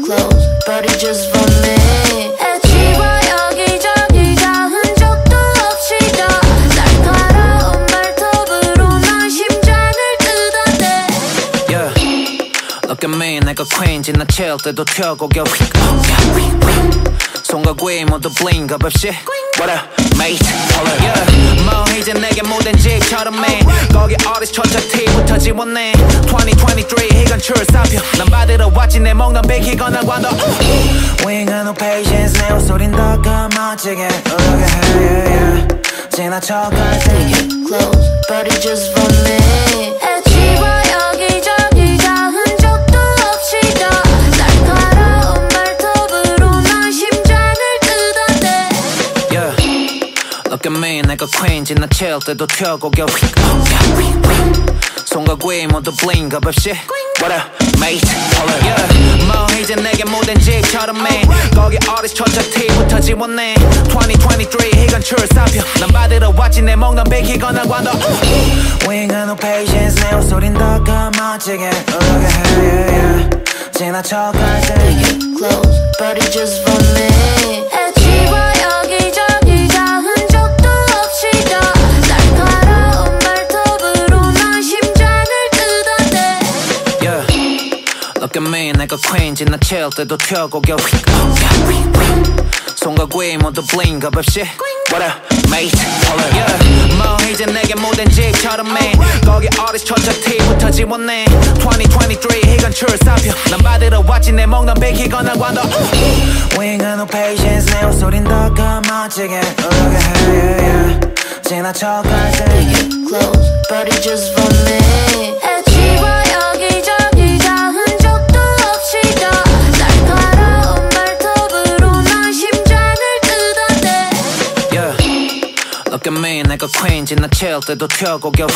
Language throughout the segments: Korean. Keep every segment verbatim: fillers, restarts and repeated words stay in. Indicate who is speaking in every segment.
Speaker 1: close, but it's just for me. 애지와 여기저기 닿은 적도 없이 더 날카로운 발톱으로 난 심장을 뜯어대.
Speaker 2: Yeah, look at me, 내가 queen 지나칠 때도 튀어고겨. 손과 귀 모두 bling up 없이. What up, mate? Hold up, yeah. 뭐 이제 내게 모든 집처럼 해. 거기 어리스 초짜 티부터 지웠네. twenty twenty-three 이건 출사표. 난 받으러 왔지 내 목 넌 비키거나 관둬. We ain't got no patience. 내 옷소린 더 까마지게. Look at her, yeah, yeah. 지나쳐갈 때
Speaker 1: Take it close, but it's just for me. 애지와 여기저기 닿은 적도 없이 더 날카로운 발톱으로 난 심장을 뜯어대.
Speaker 2: Look at me, 내가 queen 지나칠 때도 튀어고겨. 손과 귀 모두 bling up 없이. What up, mate? Hold up, yeah. 뭐 이제 내게 모든 집처럼 해. 거기 어리스 초짜 티부터 지웠네. twenty twenty-three 이건 출사표. 난 받으러 왔지 내 목 넌 비키거나 관둬. We ain't got no patience. 내 옷소린 더 까마지게. Look at her, yeah, yeah. 지나쳐갈 때
Speaker 1: Take it close, but it's just for me. 애지와 여기저기 닿은 적도 없이 더 날카로운 발톱으로 난 심장을 뜯어대.
Speaker 2: Look at me, 내가 queen 지나칠 때도 튀어고겨. 손과 귀 모두 bling up 없이. What up, mate? Hold up, yeah. 뭐 이제 내게 모든 집처럼 해. 거기 어리스 초짜 티부터 지웠네. twenty twenty-three 이건 출사표. 난 받으러 왔지 내 목 넌 비키거나 관둬. We ain't got no patience. 내 옷소린 더 까마지게. Look at her, yeah, yeah. 지나쳐갈 때
Speaker 1: Take it close, but it's just for me. 애지와 여기저기 닿은 적도 없이 더 날카로운 발톱으로 난 심장을 뜯어대.
Speaker 2: Look at me, 내가 queen 지나칠 때도 튀어고겨.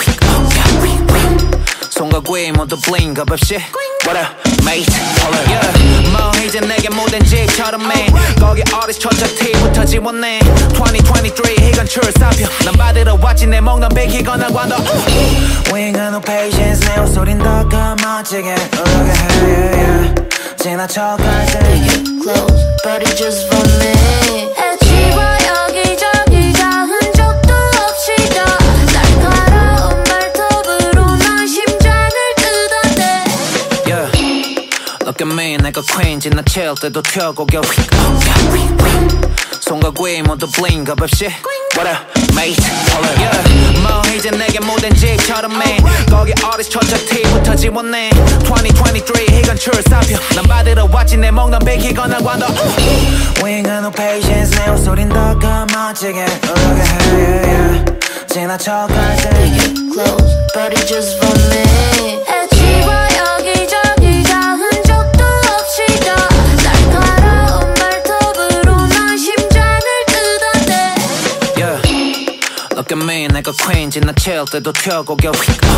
Speaker 2: 손과 귀 모두 bling up 없이. What up, mate? Hold up, yeah. 뭐 이제 내게 모든 집처럼 해. 거기 어리스 초짜 티부터 지웠네. twenty twenty-three 이건 출사표. 난 받으러 왔지 내 목 넌 비키거나 관둬. We ain't got no patience. 내 옷소린 더 까마지게. Look at her, yeah, yeah. 지나쳐갈 때
Speaker 1: Take it close, but it's just for me. 애지와 여기저기 닿은 적도 없이 더 날카로운 발톱으로 난 심장을 뜯어대.
Speaker 2: Look at me, 내가 queen 지나칠 때도 튀어고겨. 손과 귀 모두 bling up 없이. What up, mate? Hold up, yeah. 뭐 이제 내게 모든 집처럼 해. 거기 어리스 초짜 티부터 지웠네. twenty twenty-three 이건 출사표. 난 받으러 왔지 내 목 넌 비키거나 관둬. We ain't got no patience. 내 옷소린 더 까마지게. Look at her, yeah, yeah. 지나쳐갈 때
Speaker 1: Take it close, but it's just for me. 애지와 여기저기 닿은 적도 없이 더 날카로운 발톱으로 난 심장을 뜯어대.
Speaker 2: Look at me, 내가 queen 지나칠 때도 튀어고겨.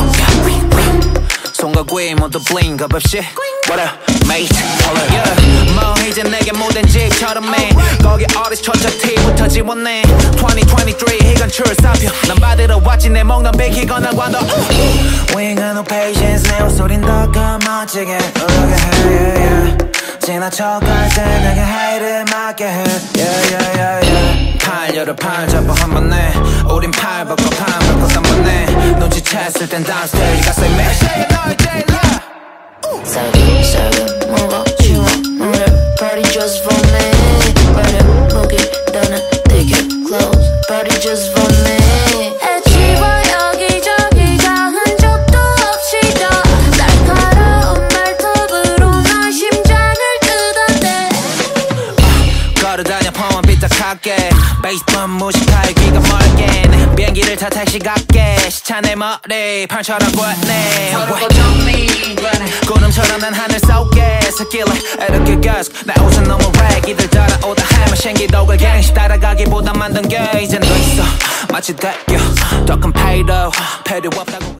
Speaker 2: 손과 귀 모두 bling up 없이. What up, mate? Hold up, yeah. 뭐 이제 내게 모든 집처럼 해. 거기 어리스 초짜 티부터 지웠네. twenty twenty-three 이건 출사표. 난 받으러 왔지 내 목 넌 비키거나 관둬. We ain't got no patience. 내 옷소린 더 까마지게. Look at her, yeah, yeah. 지나쳐갈 때 내게 하이를 맞게 해. Yeah, yeah, yeah, yeah. 팔 열어 팔 잡아 한 번에. 우린 팔 벗고 팔 벗고 삼 번에. 눈치챘을 땐 downstairs 가서 매일 너의 제일
Speaker 1: 살금 살금 먹어 치워 노래 Party just for me. 버려 무기 너는 take it close, Party just for me. 애지와 여기저기 닿은 적도 없이 더 날카로운 발톱으로 난 심장을 뜯어대.
Speaker 2: 걸어다녀 펌은 삐딱하게. 베이스번 무식하게 귀가 멀게. 비행기를 타 택시 갈게. 시차 내 머리 팔처럼 꽂네. 구름처럼 난 하늘 속에 스길래 이렇게 계속 나 옷은 너무 렉. 이들 따라오다 하면 신기독을 갱시 따라가기보다 만든 게 이젠 더 있어. 마치 대교 더 큰 페이도 필요 없다고.